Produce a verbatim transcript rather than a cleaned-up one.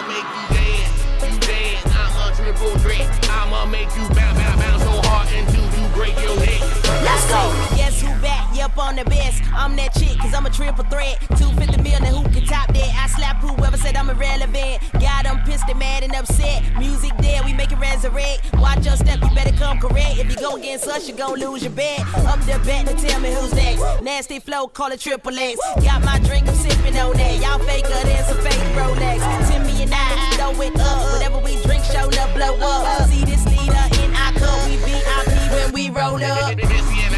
make you dance, you dance. I'm a triple threat. I'ma make you bounce, bounce, bounce so hard until you break your neck. Let's go. Guess who back? Yep, on the best. I'm that chick, cause I'm a triple threat. two hundred fifty million, who can top that? I slap whoever said I'm irrelevant. Got them pissed and mad and upset. Music dead, we make it resurrect. Watch your step, you better come correct. If you go against us, you gon' lose your bet. Up the bet and tell me who's next. Nasty flow, call it triple X. Got my drink, I'm sipping on that. Y'all faker than some fake Rolex. ten million eyes, throw it up. Whatever we drink, show up, blow up. See this leader in our cup, we V I P when we roll up.